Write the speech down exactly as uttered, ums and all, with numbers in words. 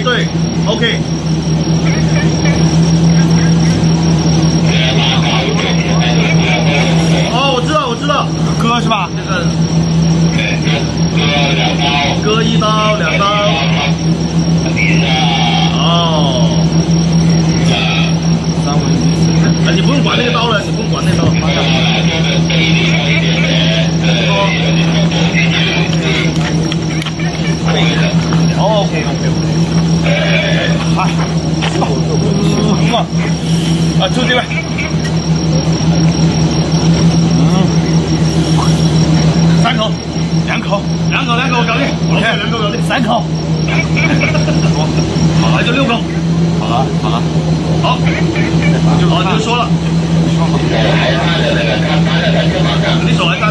对 ，OK。哦，我知道，我知道， 割是吧？ 那个，割一刀，两刀。哦。 三文鱼。 啊，你不用管那个刀了，你不用管那个刀。 哦 ，OK OK OK。好，嗯，啊，就这边。嗯，三口，两口， 两口，两口搞定。 OK， 两口搞定。 三口。 好，那就六口。 好了，好了。 好，就好，你就说了。你手还